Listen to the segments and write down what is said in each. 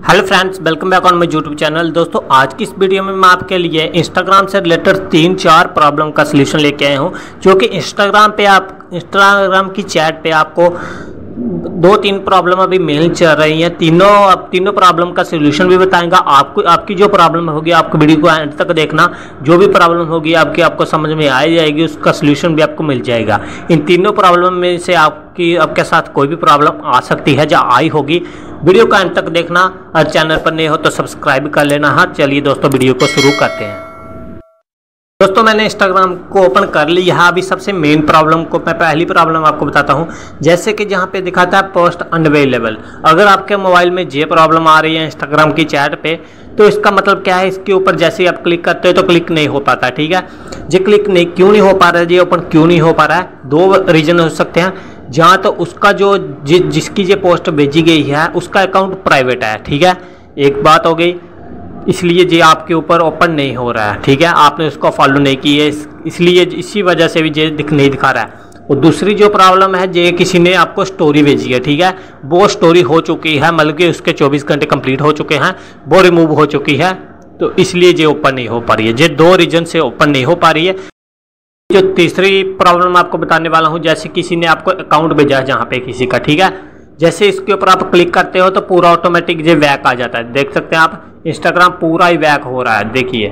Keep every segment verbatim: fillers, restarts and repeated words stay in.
Hello friends, welcome back on my YouTube channel. दोस्तों, आज की इस वीडियो में मैं आपके लिए इंस्टाग्राम से रिलेटेड तीन चार प्रॉब्लम का सलूशन लेके आया हूं, जो कि इंस्टाग्राम पे आप इंस्टाग्राम की चैट पे आपको दो तीन प्रॉब्लम अभी मेल चल रही हैं। तीनों अब तीनों प्रॉब्लम का सलूशन भी बताएंगा आपको। आपकी जो प्रॉब्लम होगी आपको वीडियो को एंड तक देखना। जो भी प्रॉब्लम होगी आपकी आपको समझ में आ जाएगी, उसका सलूशन भी आपको मिल जाएगा। इन तीनों प्रॉब्लम में से आपकी आपके साथ कोई भी प्रॉब्लम आ सकती है या आई होगी। वीडियो को एंड तक देखना और चैनल पर नए हो तो सब्सक्राइब कर लेना। हाँ, चलिए दोस्तों वीडियो को शुरू करते हैं। दोस्तों, मैंने इंस्टाग्राम को ओपन कर लिया है। अभी सबसे मेन प्रॉब्लम को मैं पहली प्रॉब्लम आपको बताता हूं। जैसे कि जहां पे दिखाता है पोस्ट अनअवेलेबल, अगर आपके मोबाइल में ये प्रॉब्लम आ रही है इंस्टाग्राम की चैट पे, तो इसका मतलब क्या है, इसके ऊपर जैसे ही आप क्लिक करते हो तो क्लिक नहीं हो पाता। ठीक है, ये क्लिक नहीं क्यों नहीं हो पा रहा है, ये ओपन क्यों नहीं हो पा रहा है, दो रीजन हो सकते हैं। जहाँ तो उसका जो जि, जिसकी ये पोस्ट भेजी गई है उसका अकाउंट प्राइवेट है। ठीक है, एक बात हो गई, इसलिए ये आपके ऊपर ओपन नहीं हो रहा है। ठीक है, आपने उसको फॉलो नहीं की है, इस, इसलिए इसी वजह से भी ये दिख नहीं दिखा रहा है। और दूसरी जो प्रॉब्लम है, ये किसी ने आपको स्टोरी भेजी है। ठीक है, वो स्टोरी हो चुकी है, मतलब कि उसके चौबीस घंटे कंप्लीट हो चुके हैं, वो रिमूव हो चुकी है, तो इसलिए ये ओपन नहीं हो पा रही है। ये दो रीजन से ओपन नहीं हो पा रही है। जो तीसरी प्रॉब्लम आपको बताने वाला हूँ, जैसे किसी ने आपको अकाउंट भेजा है जहाँ पे किसी का, ठीक है, जैसे इसके ऊपर आप क्लिक करते हो तो पूरा ऑटोमेटिक ये बैक आ जाता है। देख सकते हैं आप, इंस्टाग्राम पूरा ही बैक हो रहा है। देखिए,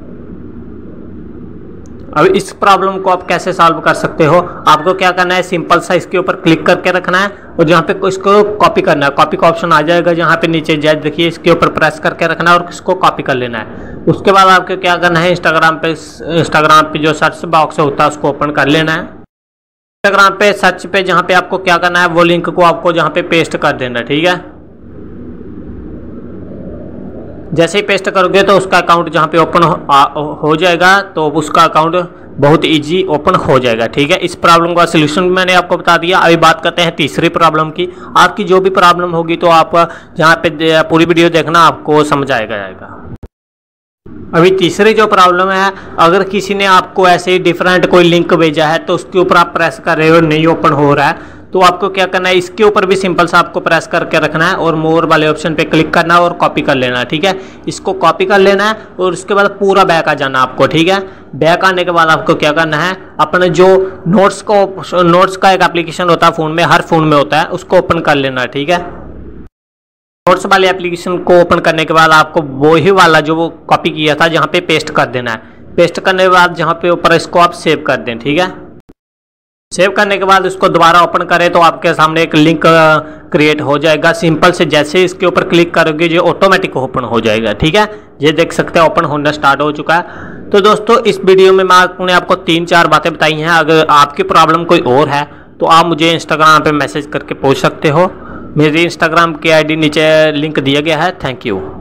अब इस प्रॉब्लम को आप कैसे सॉल्व कर सकते हो, आपको क्या करना है, सिंपल सा इसके ऊपर क्लिक करके रखना है और जहाँ पे इसको कॉपी करना है, कॉपी का ऑप्शन आ जाएगा जहाँ पे नीचे जाए, देखिए इसके ऊपर प्रेस करके रखना है और इसको कॉपी कर लेना है। उसके बाद आपको क्या करना है, इंस्टाग्राम पे इंस्टाग्राम पे जो सर्च बॉक्स होता है उसको ओपन कर लेना है। इंस्टाग्राम पे सर्च पे जहाँ पे आपको क्या करना है, वो लिंक को आपको जहाँ पे पेस्ट कर देना है। ठीक है, जैसे ही पेस्ट करोगे तो उसका अकाउंट जहाँ पे ओपन हो, आ, हो जाएगा, तो उसका अकाउंट बहुत इजी ओपन हो जाएगा। ठीक है, इस प्रॉब्लम का सलूशन मैंने आपको बता दिया। अभी बात करते हैं तीसरी प्रॉब्लम की। आपकी जो भी प्रॉब्लम होगी तो आप जहाँ पे पूरी वीडियो देखना, आपको समझ आएगा जाएगा। अभी तीसरी जो प्रॉब्लम है, अगर किसी ने आपको ऐसे ही डिफरेंट कोई लिंक भेजा है तो उसके ऊपर आप प्रेस कर रहे हो, नहीं ओपन हो रहा है, तो आपको क्या करना है, इसके ऊपर भी सिंपल सा आपको प्रेस करके रखना है और मोर वाले ऑप्शन पे क्लिक करना है और कॉपी कर लेना है। ठीक है, इसको कॉपी कर लेना है और उसके बाद पूरा बैक आ जाना आपको। ठीक है, बैक आने के बाद आपको क्या करना है, अपने जो नोट्स को नोट्स का एक एप्लीकेशन होता है फोन में, हर फोन में होता है, उसको ओपन कर लेना है। ठीक है, नोट्स वाले एप्लीकेशन को ओपन करने के बाद आपको वही वाला जो वो कॉपी किया था जहाँ पे पेस्ट कर देना है। पेस्ट करने के बाद जहाँ पे ऊपर इसको आप सेव कर दें। ठीक है, सेव करने के बाद उसको दोबारा ओपन करें तो आपके सामने एक लिंक क्रिएट हो जाएगा। सिंपल से जैसे इसके ऊपर क्लिक करोगे ये ऑटोमेटिक ओपन हो जाएगा। ठीक है, ये देख सकते हैं ओपन होना स्टार्ट हो चुका है। तो दोस्तों, इस वीडियो में मैंने आपको तीन चार बातें बताई हैं। अगर आपकी प्रॉब्लम कोई और है तो आप मुझे इंस्टाग्राम पे मैसेज करके पूछ सकते हो। मेरी इंस्टाग्राम की आई डी नीचे लिंक दिया गया है। Thank you.